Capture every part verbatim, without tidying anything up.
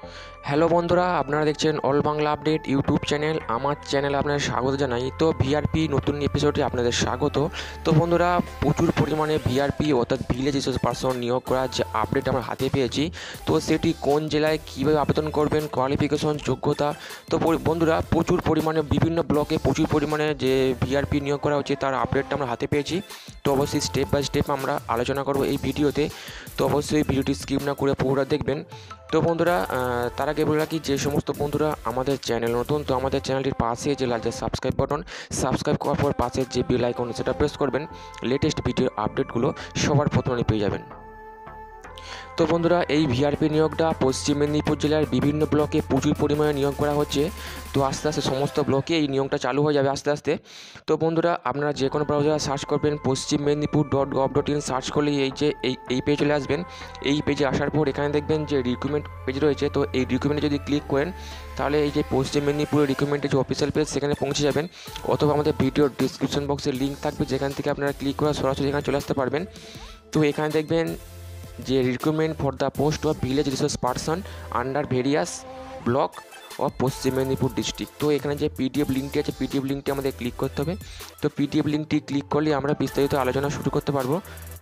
Hello বন্ধুরা, আপনারা দেখছেন all Bangla update YouTube channel. আমার চ্যানেলে আপনাদের স্বাগত জানাই। তো ভিআরপি নতুন এপিসোডে আপনাদের স্বাগত। তো বন্ধুরা, প্রচুর পরিমাণে ভিআরপি অর্থাৎ ভিলেজ রিসোর্স পার্সন নিয়োগ করার যে আপডেট আমরা হাতে পেয়েছি, তো সেটি কোন জেলায় কীভাবে আবেদন করবেন, কোয়ালিফিকেশন, যোগ্যতা। তো বন্ধুরা, প্রচুর পরিমাণে বিভিন্ন ব্লকে প্রচুর পরিমাণে যে ভিআরপি নিয়োগ করা হচ্ছে তার আপডেটটা আমরা হাতে পেয়েছি। তো অবশ্যই স্টেপ বাই স্টেপ আমরা আলোচনা করব এই ভিডিওতে। তো অবশ্যই ভিডিওটি স্কিপ না করে পুরোটা দেখবেন। তো বন্ধুরা, তার আগে বলে রাখি, যে সমস্ত বন্ধুরা আমাদের চ্যানেল নতুন, তো আমাদের চ্যানেলটির পাশে যে লাল যে সাবস্ক্রাইব বাটন, সাবস্ক্রাইব করার পর পাশে যে বেল আইকন সেটা প্রেস করবেন। লেটেস্ট ভিডিও আপডেটগুলো সবার প্রথমে পেয়ে যাবেন। তো বন্ধুরা, এই ভিআরপি নিয়োগটা পশ্চিম মেদিনীপুর জেলার বিভিন্ন ব্লকে প্রচুর পরিমাণে নিয়োগ করা হচ্ছে। তো আস্তে আস্তে সমস্ত ব্লকে এই নিয়োগটা চালু হয়ে যাবে আস্তে আস্তে। তো বন্ধুরা, আপনারা যে কোনো ব্রাউজারে সার্চ করবেন Paschim Medinipur dot gov dot in, search করলেই এই যে এই এই পেজে চলে আসবেন। এই পেজে আসার পর এখানে দেখবেন যে রিক্রুটমেন্ট পেজ রয়েছে। তো এই রিক্রুটমেন্টে যদি ক্লিক করেন তাহলে এই যে পশ্চিম মেদিনীপুরের রিক্রুটমেন্টের যে অফিসিয়াল পেজ সেখানে পৌঁছে যাবেন, অথবা আমাদের ভিডিওর ডিসক্রিপশন বক্সে লিঙ্ক থাকবে, যেখান থেকে আপনারা ক্লিক করে সরাসরি এখানে চলে আসতে পারবেন। তো এখানে দেখবেন যে recruitment for the post of village resource person under various block of Paschim Medinipur district. তো এখানে যে পিডিএফ লিঙ্কটি আছে, পিডিএফ লিঙ্কটি আমাদের ক্লিক করতে হবে। তো পিডিএফ লিঙ্কটি ক্লিক করলে আমরা বিস্তারিত আলোচনা শুরু করতে পারবো।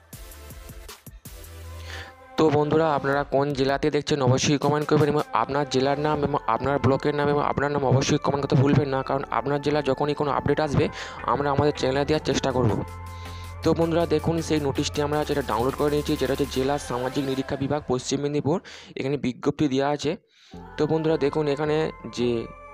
তো বন্ধুরা, আপনারা কোন জেলাতে দেখছেন অবশ্যই কমেন্ট করবেন, এবং আপনার জেলার নাম এবং আপনার ব্লকের নাম এবং আপনার নাম অবশ্যই কমেন্ট করতে ভুলবেন না, কারণ আপনার জেলা যখনই কোনো আপডেট আসবে আমরা আমাদের চ্যানেলে দেওয়ার চেষ্টা করব। তো বন্ধুরা, দেখুন সেই নোটিশটি আমরা যেটা ডাউনলোড করে নিয়েছি, যেটা হচ্ছে জেলা সামাজিক নিরীক্ষা বিভাগ পশ্চিম মেদিনীপুর। এখানে বিজ্ঞপ্তি দেওয়া আছে। তো বন্ধুরা দেখুন, এখানে যে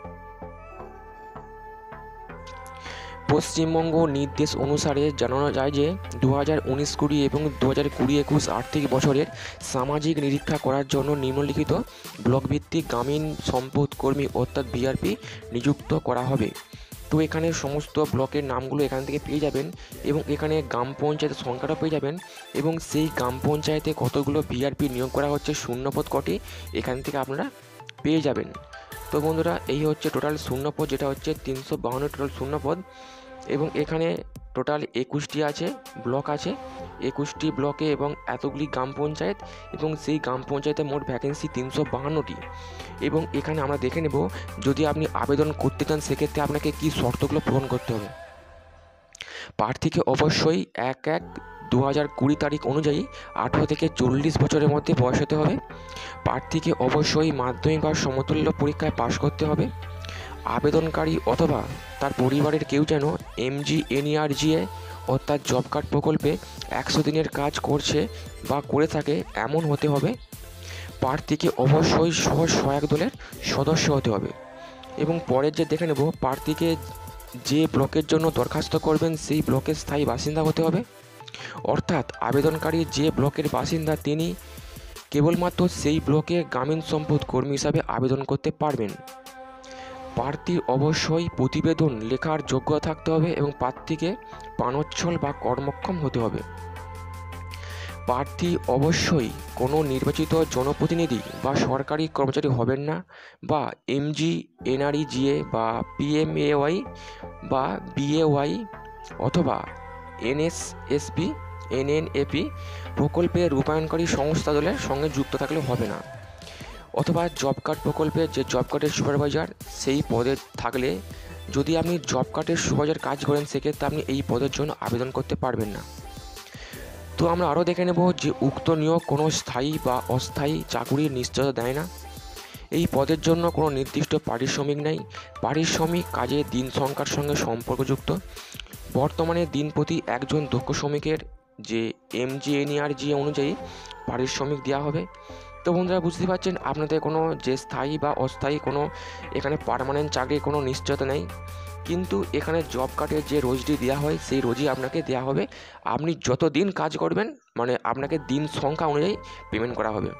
পশ্চিমবঙ্গ নির্দেশ অনুসারে জানানো যায় যে দু হাজার উনিশ কুড়ি এবং দু হাজার কুড়ি একুশ আর্থিক বছরের সামাজিক নিরীক্ষা করার জন্য নিম্নলিখিত ব্লকভিত্তিক গ্রামীণ সম্পদ কর্মী অর্থাৎ ভিআরপি নিযুক্ত করা হবে। তো এখানে সমস্ত ব্লকের নামগুলো এখান থেকে পেয়ে যাবেন, এবং এখানে গ্রাম পঞ্চায়েতের সংখ্যাটাও পেয়ে যাবেন, এবং সেই গ্রাম পঞ্চায়েতে কতগুলো ভিআরপি নিয়োগ করা হচ্ছে, শূন্যপদ কটি, এখান থেকে আপনারা পেয়ে যাবেন। তো বন্ধুরা, এই হচ্ছে টোটাল শূন্যপদ, যেটা হচ্ছে তিনশো বাহান্ন টোটাল শূন্যপদ, এবং এখানে টোটাল একুশটি আছে ব্লক আছে, একুশটি ব্লকে এবং এতগুলি গ্রাম পঞ্চায়েত, এবং সেই গ্রাম পঞ্চায়েতে মোট ভ্যাকেন্সি তিনশো বাহান্নটি। এবং এখানে আমরা দেখে নেব, যদি আপনি আবেদন করতে চান সেক্ষেত্রে আপনাকে কী শর্তগুলো পূরণ করতে হবে। প্রার্থীকে অবশ্যই এক এক দু হাজার কুড়ি তারিখ অনুযায়ী আঠেরো থেকে চল্লিশ বছরের মধ্যে বয়স হতে হবে। প্রার্থীকে অবশ্যই মাধ্যমিক বা সমতুল্য পরীক্ষায় পাশ করতে হবে। আবেদনকারী অথবা তার পরিবারের কেউ যেন এমজি এনইআরজিএ অর্থাৎ জব কার্ড প্রকল্পে একশো দিনের কাজ করছে বা করে থাকে এমন হতে হবে। প্রার্থীকে অবশ্যই স্ব সহায়ক দলের সদস্য হতে হবে। এবং পরের যে দেখে নেব, প্রার্থীকে যে ব্লকের জন্য দরখাস্ত করবেন সেই ব্লকের স্থায়ী বাসিন্দা হতে হবে। অর্থাৎ আবেদনকারী যে ব্লকের বাসিন্দা তিনি কেবলমাত্র সেই ব্লকে গ্রামীণ সম্পদ কর্মী হিসাবে আবেদন করতে পারবেন। প্রার্থীর অবশ্যই প্রতিবেদন লেখার যোগ্যতা থাকতে হবে, এবং প্রার্থীকে প্রাণোচ্ছল বা কর্মক্ষম হতে হবে। প্রার্থী অবশ্যই কোনো নির্বাচিত জনপ্রতিনিধি বা সরকারি কর্মচারী হবেন না, বা এমজি এনআরইজিএ বা পিএমএওয়াই বা বিএওয়াই অথবা এনএসএসপি এনএনএপি প্রকল্পে রূপায়ণকারী সংস্থা দলের সঙ্গে যুক্ত থাকলে হবে না, অথবা জব কার্ড প্রকল্পে যে জব কার্ডের সুপারভাইজার সেই পদে থাকলে, যদি আপনি জব কার্ডের সুপারভাইজার কাজ করেন সেক্ষেত্রে আপনি এই পদের জন্য আবেদন করতে পারবেন না। তো আমরা আরও দেখে নেব যে উক্ত নিয়োগ কোনো স্থায়ী বা অস্থায়ী চাকুরির নিশ্চয়তা দেয় না। এই পদের জন্য কোনো নির্দিষ্ট পারিশ্রমিক নেই। পারিশ্রমিক কাজের দিন সংখ্যার সঙ্গে সম্পর্কযুক্ত। বর্তমানে দিন প্রতি একজন দক্ষ শ্রমিকের যে এমজিএনইআরজি অনুযায়ী পারিশ্রমিক দেওয়া হবে। তো বন্ধুরা, বুঝতে পারছেন আপনাদের কোনো যে স্থায়ী বা অস্থায়ী কোনো এখানে পার্মানেন্ট চাকরির কোনো নিশ্চয়তা নেই, কিন্তু এখানে জব কার্ডের যে রোজটি দেওয়া হয় সেই রোজই আপনাকে দেওয়া হবে। আপনি যত দিন কাজ করবেন মানে আপনাকে দিন সংখ্যা অনুযায়ী পেমেন্ট করা হবে।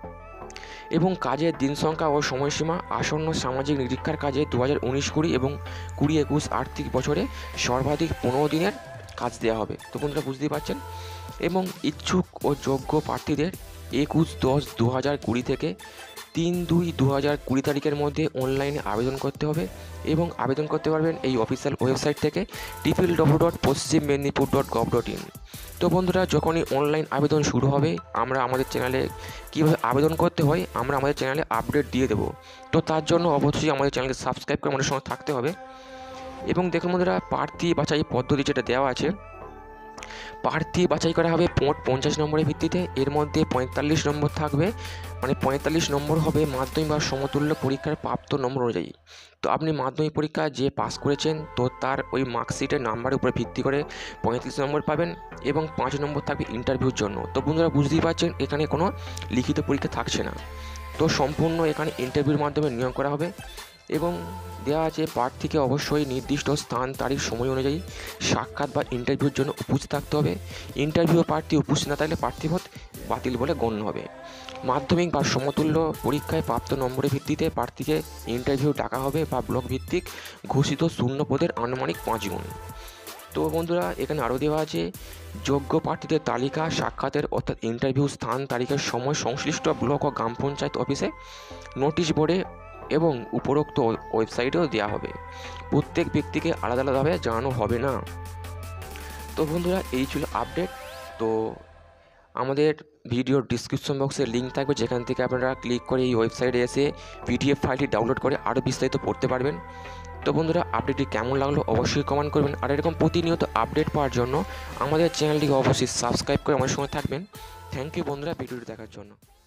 এবং কাজের দিন সংখ্যা ও সময়সীমা আসন্ন সামাজিক নিরীক্ষার কাজে দু হাজার উনিশ কুড়ি এবং কুড়ি একুশ আর্থিক বছরে সর্বাধিক পনেরো দিনের কাজ দেওয়া হবে। তো বন্ধুরা, বুঝতেই পারছেন। এবং ইচ্ছুক ও যোগ্য প্রার্থীদের একুশ দশ দু হাজার কুড়ি থেকে তিন দুই দু হাজার কুড়ি তারিখের মধ্যে অনলাইনে আবেদন করতে হবে, এবং আবেদন করতে পারবেন এই অফিসিয়াল ওয়েবসাইট থেকে triple W dot Paschim Medinipur dot gov dot in. তো বন্ধুরা, যখনই অনলাইন আবেদন শুরু হবে আমরা আমাদের চ্যানেলে কীভাবে আবেদন করতে হয় আমরা আমাদের চ্যানেলে আপডেট দিয়ে দেবো। তো তার জন্য অবশ্যই আমাদের চ্যানেলকে সাবস্ক্রাইব করে আমাদের সঙ্গে থাকতে হবে। এবং দেখুন বন্ধুরা, প্রার্থী বাছাই পদ্ধতি যেটা দেওয়া আছে, প্রার্থী বাছাই করা হবে মোট পঞ্চাশ নম্বরের ভিত্তিতে। এর মধ্যে পঁয়তাল্লিশ নম্বর থাকবে, মানে পঁয়তাল্লিশ নম্বর হবে মাধ্যমিক বা সমতুল্য পরীক্ষার প্রাপ্ত নম্বর অনুযায়ী। তো আপনি মাধ্যমিক পরীক্ষা যে পাস করেছেন তো তার ওই মার্কশিটের নাম্বারের উপরে ভিত্তি করে পঁয়তাল্লিশ নম্বর পাবেন, এবং পাঁচ নম্বর থাকবে ইন্টারভিউর জন্য। তো বন্ধুরা বুঝতেই পারছেন এখানে কোনো লিখিত পরীক্ষা থাকছে না, তো সম্পূর্ণ এখানে ইন্টারভিউর মাধ্যমে নিয়োগ করা হবে। এবং দেওয়া আছে প্রার্থীকে অবশ্যই নির্দিষ্ট স্থান তারিখ সময় অনুযায়ী সাক্ষাৎ বা ইন্টারভিউর জন্য উপস্থিত থাকতে হবে। ইন্টারভিউ প্রার্থী উপস্থিত না থাকলে প্রার্থীপদ বাতিল বলে গণ্য হবে। মাধ্যমিক বা সমতুল্য পরীক্ষায় প্রাপ্ত নম্বরের ভিত্তিতে প্রার্থীকে ইন্টারভিউ ডাকা হবে বা ব্লক ভিত্তিক ঘোষিত শূন্য পদের আনুমানিক পাঁচ গুণ। তো বন্ধুরা, এখানে আরও দেওয়া আছে যোগ্য প্রার্থীদের তালিকা সাক্ষাতের অর্থাৎ ইন্টারভিউ স্থান তারিখের সময় সংশ্লিষ্ট ব্লক ও গ্রাম পঞ্চায়েত অফিসে নোটিশ বোর্ডে এবং উপরোক্ত ওয়েবসাইটেও দেওয়া হবে। প্রত্যেক ব্যক্তিকে আলাদা আলাদাভাবে জানানো হবে না। তো বন্ধুরা, এই ছিল আপডেট। তো আমাদের ভিডিওর ডিসক্রিপশন বক্সে লিঙ্ক থাকবে, যেখান থেকে আপনারা ক্লিক করে এই ওয়েবসাইটে এসে পিডিএফ ফাইলটি ডাউনলোড করে আরও বিস্তারিত পড়তে পারবেন। তো বন্ধুরা, আপডেটটি কেমন লাগলো অবশ্যই কমেন্ট করবেন। আর এরকম প্রতিনিয়ত আপডেট পাওয়ার জন্য আমাদের চ্যানেলটিকে অবশ্যই সাবস্ক্রাইব করে আমার সঙ্গে থাকবেন। থ্যাংক ইউ বন্ধুরা ভিডিওটি দেখার জন্য।